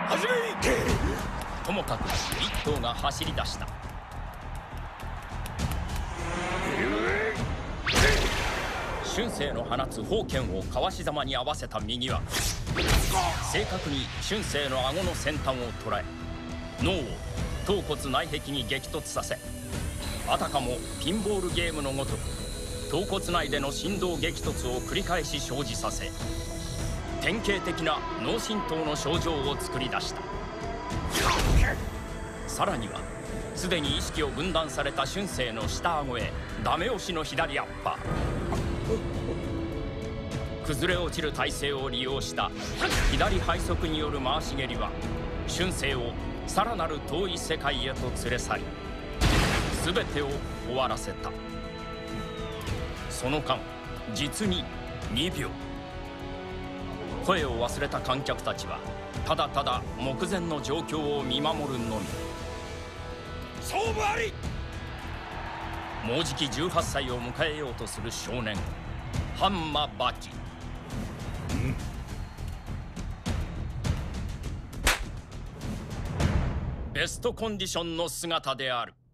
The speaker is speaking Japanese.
始め。 ともかく一頭が走り出した。春生の放つ宝剣をかわしざまに合わせた右は正確に春生の顎の先端を捉え、脳を頭骨内壁に激突させ、あたかもピンボールゲームのごとく頭骨内での振動激突を繰り返し生じさせ、典型的な脳震盪の症状を作り出した。さらにはすでに意識を分断された春生の下顎へダメ押しの左アッパー。崩れ落ちる体勢を利用した左背側による回し蹴りは春生をさらなる遠い世界へと連れ去り、全てを終わらせた。その間実に2秒。声を忘れた観客たちはただただ目前の状況を見守るのみ。 勝負あり。 もうじき18歳を迎えようとする少年ハンマバキ。ベストコンディションの姿である。